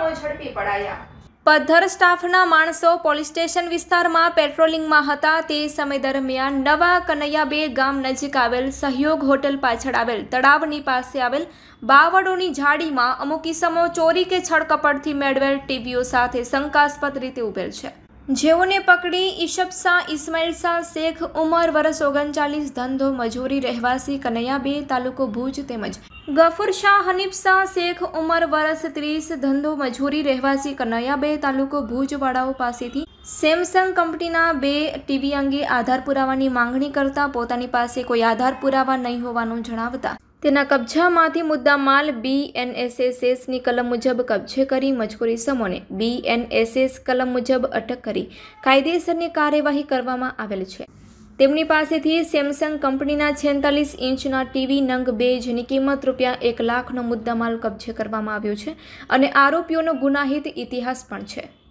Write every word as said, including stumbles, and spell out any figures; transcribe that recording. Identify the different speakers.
Speaker 1: ઇસમો ઝડપી પડાયા। પદ્ધર સ્ટાફના માણસો પોલીસ સ્ટેશન વિસ્તારમાં પેટ્રોલિંગમાં હતા તે સમય દરમિયાન નવા કનૈયાબે ગામ નજીક આવેલ સહયોગ હોટલ પાછળ આવેલ તળાવની પાસે આવેલ બાવળોની ઝાડીમાં અમુક ઇસમો ચોરી કે છળકપટથી મેળવેલ ટીવીઓ સાથે શંકાસ્પદ રીતે ઉભેલ છે, જેઓને પકડી ઈશબ શાહ ઇસ્માઇલ શાહ શેખ ઉંમર વર્ષ ઓગણચાલીસ ધંધો મજૂરી રહેવાસી કનૈયાબે તાલુકો ભુજ તેમજ ગફુર શાહ હનીફ શાહ શેખ ઉંમર વર્ષ ત્રીસ ધંધો મજૂરી રહેવાસી કનૈયાબે તાલુકો ભુજવાળાઓ પાસેથી સેમસંગ કંપનીના બે ટીવી અંગે આધાર પુરાવાની માંગણી કરતા પોતાની પાસે કોઈ આધાર પુરાવા નહીં હોવાનું જણાવતા તેના કબજામાંથી મુદ્દામાલ બી એન એસ એસ એસની કલમ મુજબ કબજે કરી મજકૂર ઇસમોને બી એન એસ એસ કલમ મુજબ અટક કરી કાયદેસરની કાર્યવાહી કરવામાં આવેલ છે। તેમની પાસેથી સેમસંગ કંપનીના છેતાલીસ ઇંચના ટીવી નંગ બે જેની કિંમત રૂપિયા એક લાખનો મુદ્દામાલ કબજે કરવામાં આવ્યો છે અને આરોપીઓનો ગુનાહિત ઇતિહાસ પણ છે।